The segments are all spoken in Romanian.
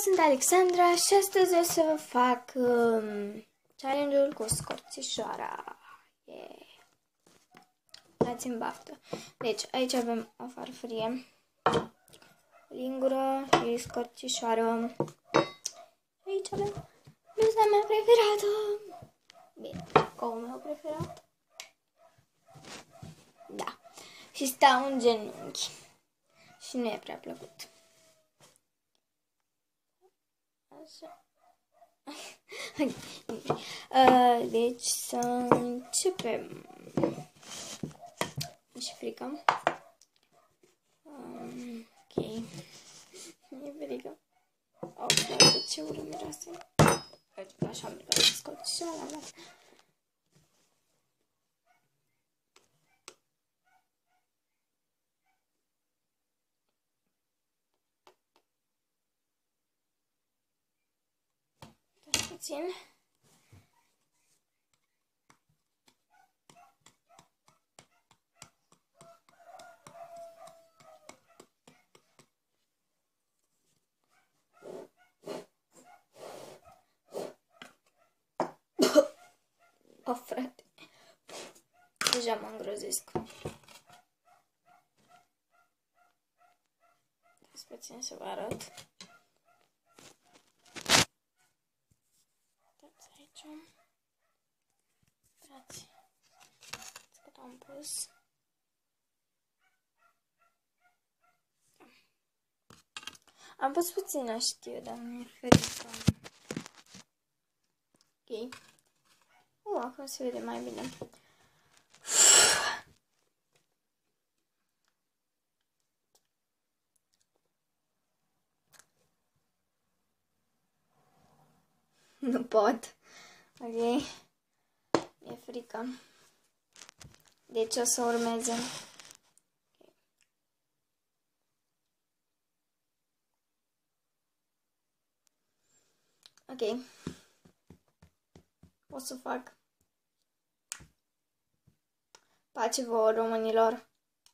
sunt Alexandra și astăzi o să vă fac challenge-ul cu scorțișoara. Yeah. Dați-mi baftă. Deci, aici avem o farfurie, lingură și scorțișoară. Aici avem bluza mea preferată. Bine, coul meu preferat. Da. Și stau în genunchi. Și nu e prea plăcut. Așa. Deci să începem. Mi-e frică. Ok. Mi-e frică. Oh, ce ură miroase. Așa am miroase scorțișoara mea. Puțin. O, frate. Deja mă îngrozesc. Dați puțin să vă arăt. Aici. Uitați cât am pus. Am pus puțin, știu, dar mi-e frică. Ok. Acum se vede mai bine. Nu pot. Ok. Mi-e frică. Deci o să urmeze. Ok. O să fac. Pace vouă, românilor.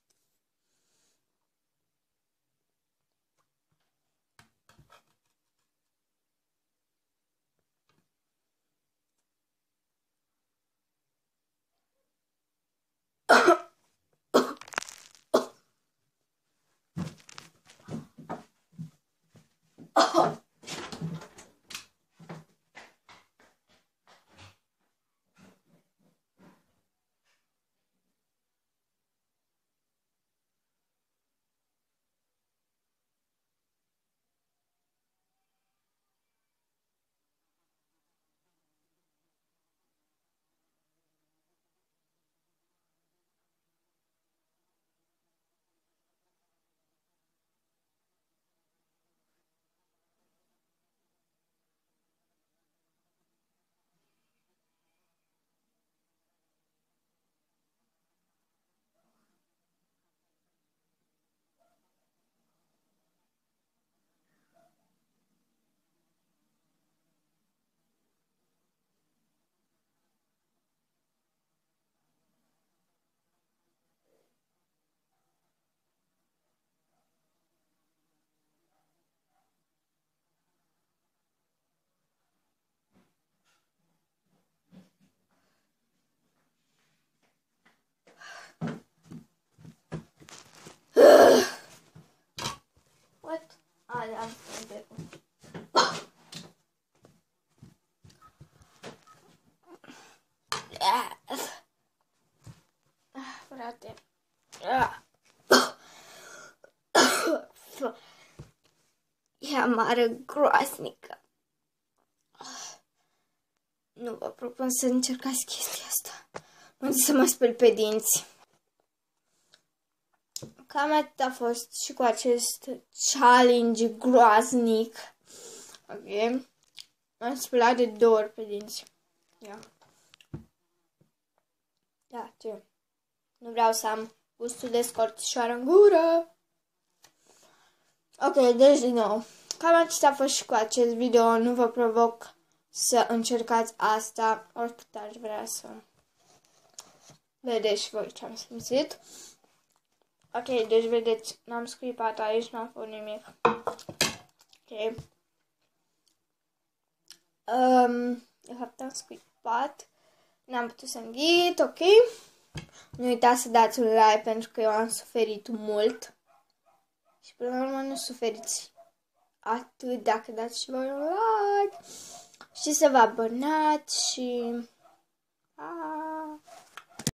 What? Da, frate. E amară, groaznică. Nu vă propun să încercați chestia asta. Mă duc să mă spăl pe dinți. Cam atât a fost și cu acest challenge groaznic. Ok. M-am spălat de 2 ori pe dinți. Ia. Da, ce? Nu vreau să am gustul de scorțișoară în gură. Ok, deci din nou. Cam atât a fost și cu acest video. Nu vă provoc să încercați asta. Oricât aș vrea să vedeți și voi ce am simțit. Ok, deci vedeți, n-am scripat aici, n-am făcut nimic. Ok. De fapt am scuipat. N-am putut să înghit, ok. Nu uitați să dați un like pentru că eu am suferit mult. Și până la urmă nu suferiți atât dacă dați și voi un like. Și să vă abonați și...